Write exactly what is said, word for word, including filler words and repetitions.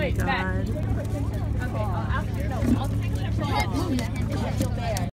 my god. Okay, I'll, no, I'll take it.